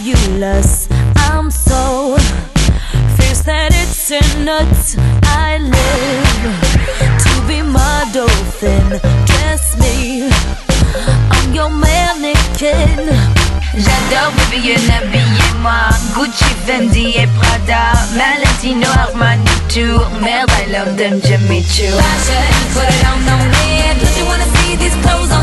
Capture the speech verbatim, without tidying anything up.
fabulous. I'm so fierce that it's in nuts. I live to be my dolphin. Dress me, I'm your mannequin. J'adore Vivienne, habillez-moi Gucci, Fendi et Prada, Valentino, Armani, Tour. Merde, I love them, Jimmy Choo. Fashion, put it on the man. Don't you wanna see these clothes on?